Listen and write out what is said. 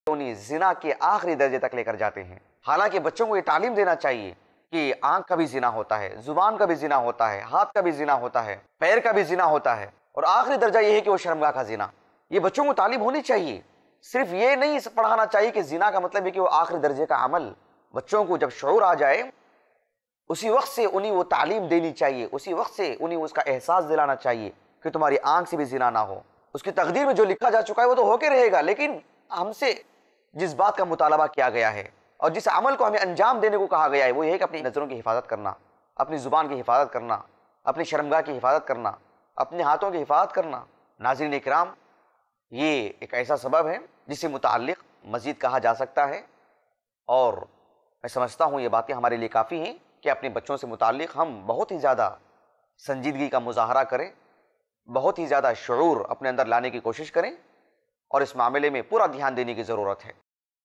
انہیں زنا کے آخری درجے تک لے کر جاتے ہیں۔ حالانکہ بچوں کو یہ تعلیم دینا چاہیے کہ آنکھ کا بھی زنا ہوتا ہے، زبان کا بھی زنا ہوتا ہے، ہاتھ کا بھی زنا ہوتا ہے، پیر کا بھی زنا ہوتا ہے، اور آخری درجہ یہ ہے کہ وہ شرمگاہ کا زنا۔ یہ بچوں کو تعلیم ہونی چاہیے۔ صرف یہ نہیں پڑھانا چاہیے کہ زنا کا مطلب ہے کہ وہ آخری درجے کا عمل۔ بچوں کو جب شعور آ جائے اسی وقت سے انہیں وہ تعلیم دینی چاہیے، اسی وقت سے انہیں اس کا احساس دلانا چاہیے کہ تمہاری آنکھ سے بھی زنا نہ ہو۔ اس کی تقدیر میں جو لکھا جا چکا ہے وہ تو ہو کے رہے گا، لیکن ہم سے جس بات کا مطالبہ کیا گیا ہے اور جس عمل کو ہمیں انجام دینے کو کہا گیا ہے وہ یہ ہے کہ اپنی نظروں کی حفاظت کرنا، اپنی زبان کی حفاظت کرنا، اپنی شرمگاہ کی حفاظت کرنا، اپنے ہاتھوں کی حفاظت کرنا۔ ناظرین اکرام، یہ ایک ایسا سبب ہے جس سے متعلق مزید کہا جا سکتا ہے، اور میں سمجھتا ہوں یہ باتیں ہمارے لیے کافی ہیں کہ اپنے بچوں سے متعلق ہم بہت ہی زیادہ سنجیدگی کا مظاہرہ کریں، بہت ہی زیادہ شعور اپنے اندر لانے کی کوشش کریں، اور اس معاملے میں پورا دھیان دینے کی ضرورت ہے۔